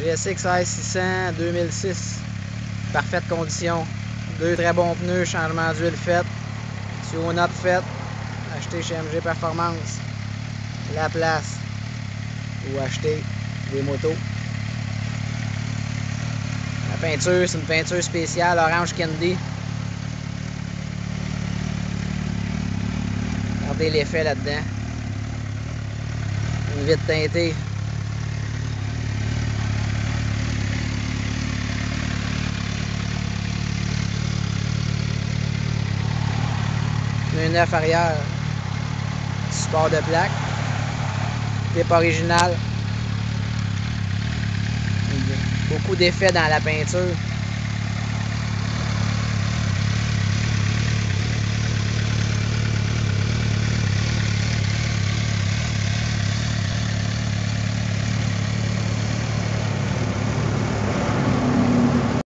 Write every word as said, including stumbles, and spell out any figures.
G S X R six cents deux mille six, parfaite condition, deux très bons pneus, changement d'huile fait, tune-up fait, acheté chez M G Performance, la place ou acheter des motos. La peinture, c'est une peinture spéciale orange candy. Regardez l'effet là-dedans. Une vitre teintée. Pneu neuf arrière. Support de plaque. Clip original. Beaucoup d'effets dans la peinture.